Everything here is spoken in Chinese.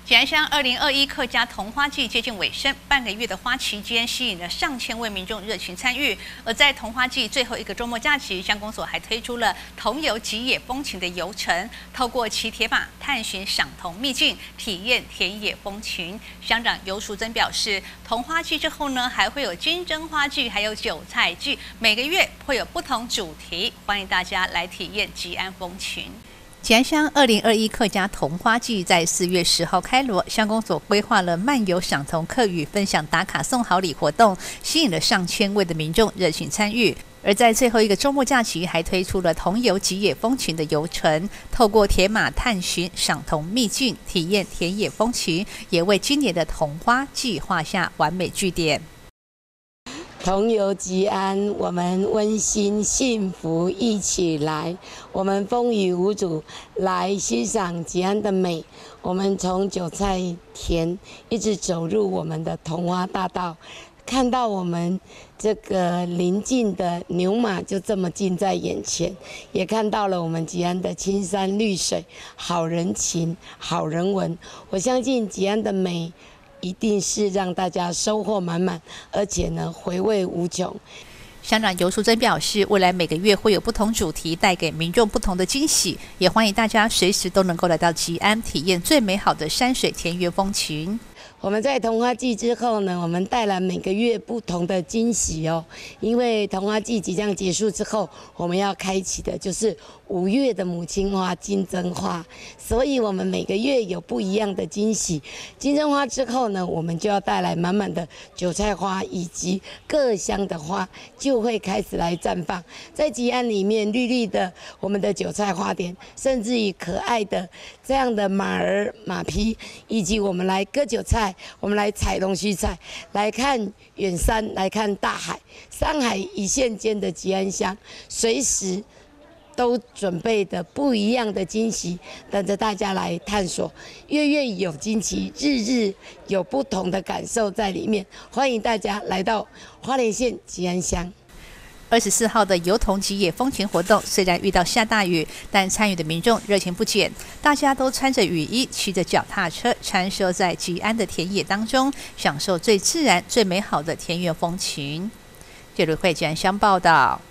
吉安乡2021客家桐花季接近尾声，半个月的花期间吸引了上千位民众热情参与。而在桐花季最后一个周末假期，乡公所还推出了桐游吉野风情的游程，透过骑铁马探寻赏桐秘境，体验田野风情。乡长游淑珍表示，桐花季之后呢，还会有金针花季，还有韭菜季，每个月会有不同主题，欢迎大家来体验吉安风情。吉安乡2021客家桐花季在4月10号开锣，乡公所规划了漫游赏桐客语分享打卡送好礼活动，吸引了上千位的民众热情参与。而在最后一个周末假期，还推出了桐游吉野风情的游程，透过铁马探寻赏桐秘境，体验田野风情，也为今年的桐花季画下完美句点。 桐游吉安，我们温馨幸福一起来，我们风雨无阻来欣赏吉安的美。我们从韭菜田一直走入我们的桐花大道，看到我们这个邻近的牛马就这么近在眼前，也看到了我们吉安的青山绿水，好人情，好人文。我相信吉安的美一定是让大家收获满满，而且呢，回味无穷。 乡长游淑珍表示，未来每个月会有不同主题，带给民众不同的惊喜，也欢迎大家随时都能够来到吉安，体验最美好的山水田园风情。 我们在桐花季之后呢，我们带来每个月不同的惊喜哦。因为桐花季即将结束之后，我们要开启的就是5月的母亲花金针花，所以我们每个月有不一样的惊喜。金针花之后呢，我们就要带来满满的韭菜花以及各乡的花就会开始来绽放。在吉安里面，绿绿的我们的韭菜花田，甚至于可爱的这样的马儿、马匹，以及我们来割韭菜。我们来采龙须菜，来看远山，来看大海，山海一线间的吉安乡，随时都准备的不一样的惊喜，等着大家来探索。月月有惊奇，日日有不同的感受在里面。欢迎大家来到花莲县吉安乡。 24号的游桐吉野风情活动，虽然遇到下大雨，但参与的民众热情不减，大家都穿着雨衣，骑着脚踏车，穿梭在吉安的田野当中，享受最自然、最美好的田园风情。记者会吉安乡报道。